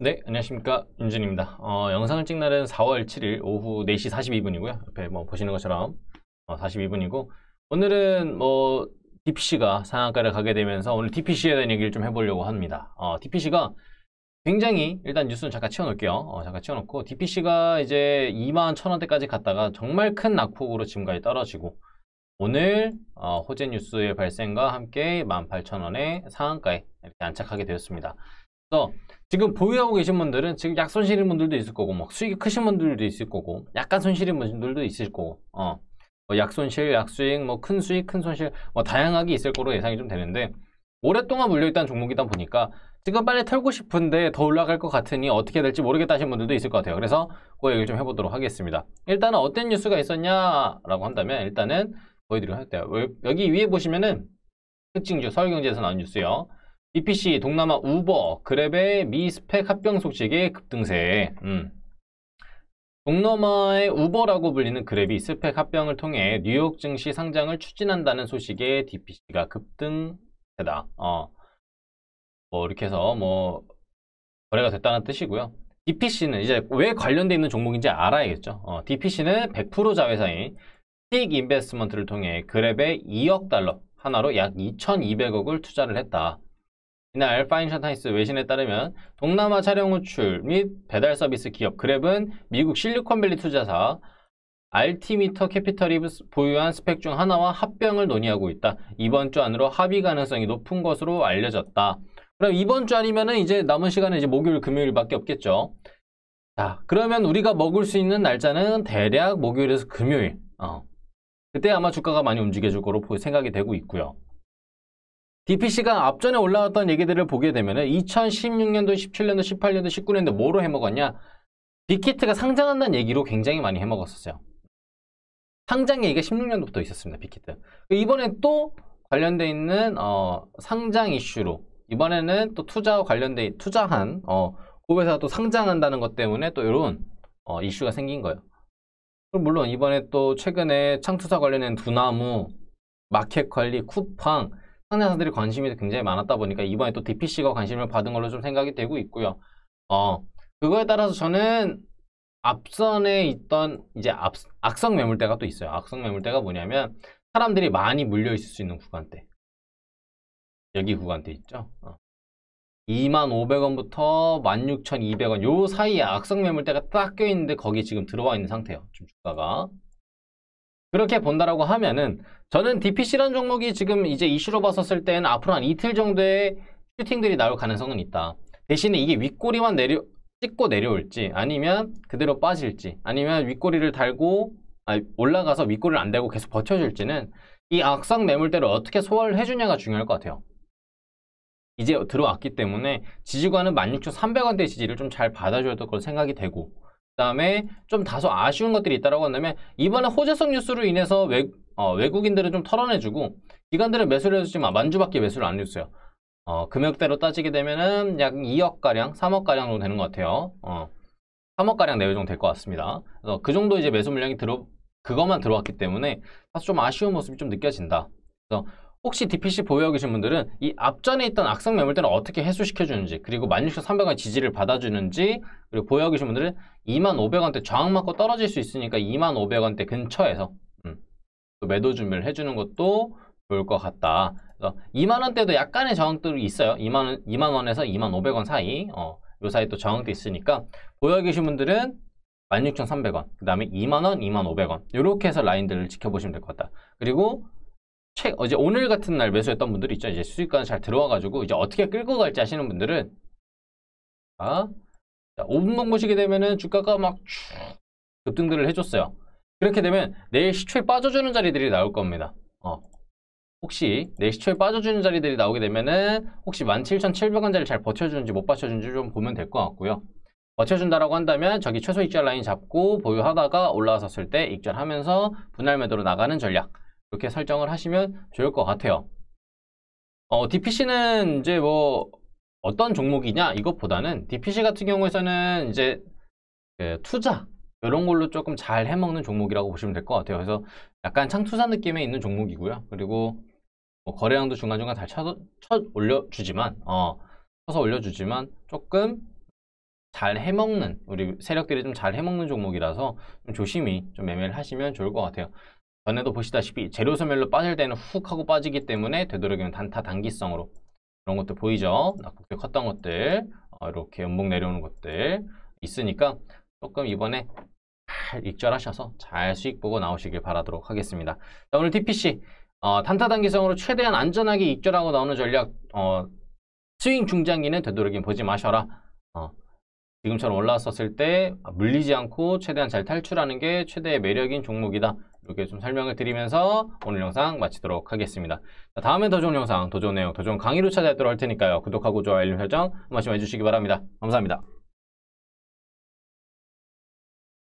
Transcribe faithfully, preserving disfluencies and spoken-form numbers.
네, 안녕하십니까. 윤준입니다. 어, 영상을 찍는 날은 사월 칠일 오후 네 시 사십이 분이고요. 옆에 뭐 보시는 것처럼 어, 사십이 분이고, 오늘은 뭐 디피씨가 상한가를 가게 되면서 오늘 디피씨에 대한 얘기를 좀 해보려고 합니다. 어, 디피씨가 굉장히, 일단 뉴스는 잠깐 치워놓을게요. 어, 잠깐 치워놓고, 디피씨가 이제 이만 천 원대까지 갔다가 정말 큰 낙폭으로 지금까지 떨어지고, 오늘 어, 호재 뉴스의 발생과 함께 만 팔천 원의 상한가에 이렇게 안착하게 되었습니다. 그래서 지금 보유하고 계신 분들은 지금 약 손실인 분들도 있을 거고, 뭐 수익이 크신 분들도 있을 거고, 약간 손실인 분들도 있을 거고, 어, 뭐약 손실, 약 수익, 뭐 큰 수익, 큰 손실, 뭐 다양하게 있을 거로 예상이 좀 되는데, 오랫동안 물려있던 종목이다 보니까 지금 빨리 털고 싶은데 더 올라갈 것 같으니 어떻게 될지 모르겠다 하시는 분들도 있을 것 같아요. 그래서 그 얘기를 좀 해보도록 하겠습니다. 일단은 어떤 뉴스가 있었냐라고 한다면, 일단은 보여드리도록 할게요. 여기 위에 보시면은 특징주 서울경제에서 나온 뉴스요. 디피씨, 동남아 우버, 그랩의 미 스펙 합병 소식에 급등세. 음. 동남아의 우버라고 불리는 그랩이 스펙 합병을 통해 뉴욕 증시 상장을 추진한다는 소식에 디피씨가 급등세다. 어. 뭐 이렇게 해서 뭐 거래가 됐다는 뜻이고요. 디피씨는 이제 왜 관련돼 있는 종목인지 알아야겠죠. 어, 디피씨는 백 퍼센트 자회사인 스틱 인베스트먼트를 통해 그랩에 이억 달러, 하나로 약 이천이백억을 투자를 했다. 이날 파이낸셜 타임스 외신에 따르면 동남아 차량 호출 및 배달 서비스 기업 그랩은 미국 실리콘밸리 투자사 알티미터 캐피털이 보유한 스펙 중 하나와 합병을 논의하고 있다. 이번 주 안으로 합의 가능성이 높은 것으로 알려졌다. 그럼 이번 주 아니면은 이제 남은 시간은 이제 목요일, 금요일밖에 없겠죠. 자, 그러면 우리가 먹을 수 있는 날짜는 대략 목요일에서 금요일. 어. 그때 아마 주가가 많이 움직여줄 거로 생각이 되고 있고요. 디피씨가 앞전에 올라왔던 얘기들을 보게 되면 이천십육 년도, 십칠 년도, 십팔 년도, 십구 년도 뭐로 해먹었냐? 빅히트가 상장한다는 얘기로 굉장히 많이 해먹었었어요. 상장 얘기가 십육 년도부터 있었습니다. 빅히트. 이번엔 또 관련돼 있는 어, 상장 이슈로, 이번에는 또 투자와 관련돼 투자한 어, 그 회사가 또 상장한다는 것 때문에 또 이런 어, 이슈가 생긴 거예요. 물론 이번에 또 최근에 창투사 관련된 두나무, 마켓관리, 쿠팡 상장사들이 관심이 굉장히 많았다 보니까 이번에 또 디피씨가 관심을 받은 걸로 좀 생각이 되고 있고요. 어, 그거에 따라서 저는 앞선에 있던 이제 앞, 악성 매물대가 또 있어요. 악성 매물대가 뭐냐면 사람들이 많이 물려 있을 수 있는 구간대. 여기 구간대 있죠. 어. 이만 오백 원부터 만 육천이백 원 요 사이에 악성 매물대가 딱 껴있는데 거기 지금 들어와 있는 상태예요. 지금 주가가. 그렇게 본다라고 하면은 저는 디피씨라는 종목이 지금 이제 이슈로 봤었을 때는 앞으로 한 이틀 정도의 슈팅들이 나올 가능성은 있다. 대신에 이게 윗꼬리만 내려 찍고 내려올지, 아니면 그대로 빠질지, 아니면 윗꼬리를 달고 아니, 올라가서 윗꼬리를 안 달고 계속 버텨줄지는 이 악성 매물대를 어떻게 소화를 해주냐가 중요할 것 같아요. 이제 들어왔기 때문에 지지관은 만 육천삼백 원대 지지를 좀 잘 받아줘야 될 걸로 생각이 되고, 그 다음에 좀 다소 아쉬운 것들이 있다고 한다면 이번에 호재성 뉴스로 인해서 외, 어, 외국인들은 좀 털어내주고 기관들은 매수를 해주지만 만주밖에 매수를 안 해줬어요. 어, 금액대로 따지게 되면은 약 이억가량, 삼억가량 정도 되는 것 같아요. 어, 삼억가량 내외 정도 될 것 같습니다. 그래서 그 정도 이제 매수 물량이 들어, 그것만 들어왔기 때문에 다소 좀 아쉬운 모습이 좀 느껴진다. 그래서 혹시 디피씨 보유하고 계신 분들은 이 앞전에 있던 악성 매물대는 어떻게 해소시켜주는지, 그리고 만 육천삼백 원 지지를 받아주는지, 그리고 보유하고 계신 분들은 이만 오백 원대 저항 맞고 떨어질 수 있으니까 이만 오백 원대 근처에서 음, 또 매도 준비를 해주는 것도 좋을 것 같다. 그래서 이만 원대도 약간의 저항들이 있어요. 이만 원, 이만 원에서 이만 오백 원 사이, 어, 요 사이 또 저항도 있으니까 보유하고 계신 분들은 만 육천삼백 원, 그 다음에 이만 원, 이만 오백 원 이렇게 해서 라인들을 지켜보시면 될 것 같다. 그리고 최, 어제 오늘 같은 날 매수했던 분들이 있죠. 이제 수익까지 잘 들어와가지고 이제 어떻게 끌고 갈지 하시는 분들은 자, 오 분봉 보시게 되면은 주가가 막 쭉 급등들을 해줬어요. 그렇게 되면 내일 시초에 빠져주는 자리들이 나올 겁니다. 어. 혹시 내일 시초에 빠져주는 자리들이 나오게 되면은 혹시 만 칠천칠백 원짜리 잘 버텨주는지 못 버텨주는지 좀 보면 될 것 같고요. 버텨준다라고 한다면 저기 최소 익절 라인 잡고 보유하다가 올라왔었을 때 익절하면서 분할 매도로 나가는 전략, 이렇게 설정을 하시면 좋을 것 같아요. 어, 디피씨는 이제 뭐 어떤 종목이냐 이것보다는 디피씨 같은 경우에서는 이제 그 투자 이런 걸로 조금 잘 해먹는 종목이라고 보시면 될 것 같아요. 그래서 약간 창투사 느낌에 있는 종목이고요. 그리고 뭐 거래량도 중간중간 잘 쳐, 쳐 올려주지만 어, 쳐서 올려주지만 조금 잘 해먹는, 우리 세력들이 좀 잘 해먹는 종목이라서 좀 조심히 좀 매매를 하시면 좋을 것 같아요. 전에도 보시다시피 재료 소멸로 빠질 때는 훅 하고 빠지기 때문에 되도록이면 단타 단기성으로 그런 것들 보이죠? 낙폭대 컸던 것들, 어, 이렇게 연봉 내려오는 것들 있으니까 조금 이번에 잘 익절하셔서 잘 수익 보고 나오시길 바라도록 하겠습니다. 자, 오늘 티피씨 어, 단타 단기성으로 최대한 안전하게 익절하고 나오는 전략, 어, 스윙 중장기는 되도록이면 보지 마셔라. 어, 지금처럼 올라왔었을 때 물리지 않고 최대한 잘 탈출하는 게 최대의 매력인 종목이다. 이렇게 좀 설명을 드리면서 오늘 영상 마치도록 하겠습니다. 자, 다음엔 더 좋은 영상, 더 좋은 내용, 더 좋은 강의로 찾아뵙도록 할 테니까요. 구독하고 좋아요, 알림 설정 한 번씩 해주시기 바랍니다. 감사합니다.